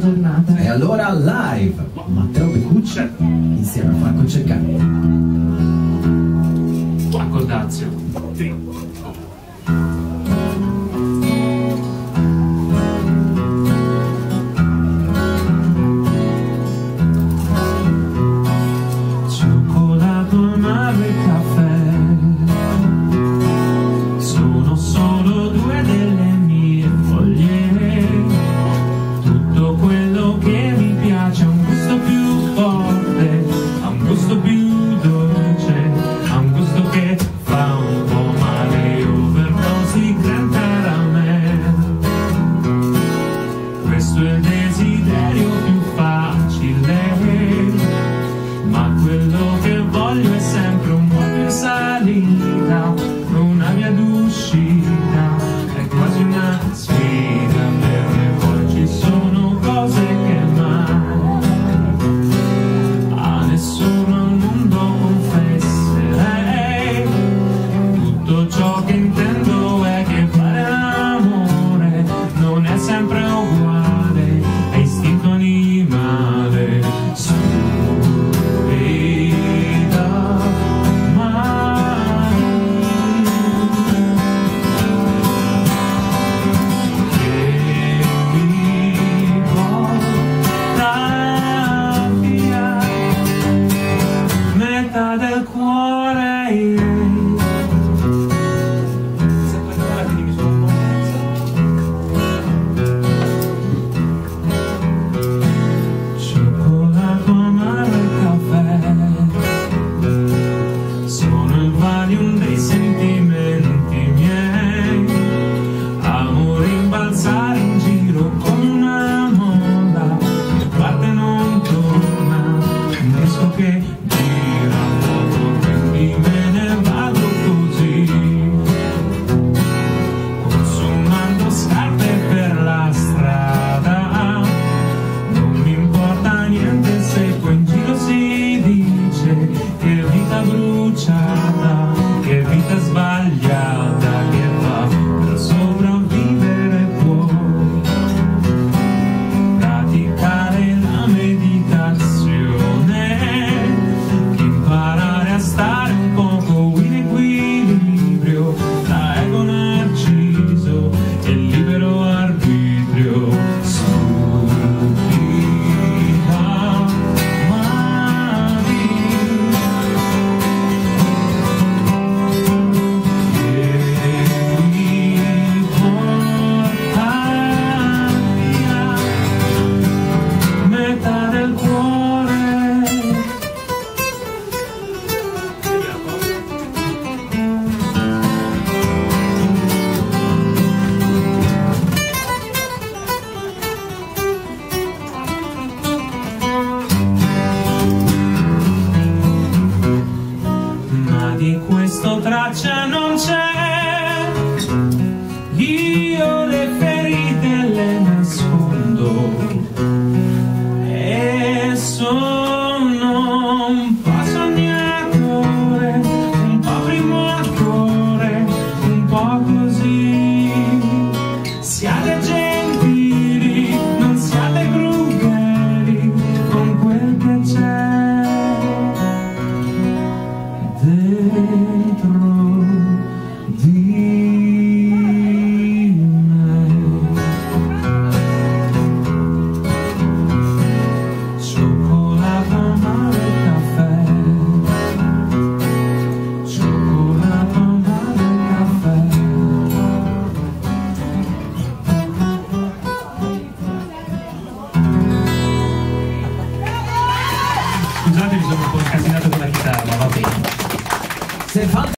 giornata. E allora live Matteo Beccucci insieme a Franco Ceccani. Accordazio. Cioccolato, mare e caffè sono solo due delle mie foglie. Tutto quello che mi piace ha un gusto più forte, ha un gusto più dolce, ha un gusto che fa un po' male, overdosi gran caramel. Questo è il desiderio più facile, ma quello che voglio è sempre un po' più in salita, una via d'uscita, è quasi una sfida per me. Poi ci sono cose che mai a nessuno al mondo confesserei. Tutto ciò che intendo è che fare l'amore non è sempre uguale, è istinto animale. Del cuore, se puoi andare, mi sono un po'. Cioccolato, mare e caffè sono il valium dei sentimenti miei. Amo rimbalzare in giro come una molla che parte e non torna, un disco che me ne vado così, consumando scarpe per la strada. Non mi importa niente se poi in giro si dice che vita bruciata, che vita sbagliata, che fa per sopravvivere puoi praticare la meditazione, imparare a stare un poco in equilibrio tra ego narciso e libero arbitrio. Stupida mani che mi porta via metà del cuore. Ma di questo traccia non c'è, io le ferite le nascondo e sono un po' sognatore, un po' primo attore, un po' così. Siate gentili, non siate crudeli con quel che c'è dentro di me. Cioccolato, mare e caffè, cioccolato, mare e caffè. Scusate, mi sono un po' incasinato con la chitarra, va bene.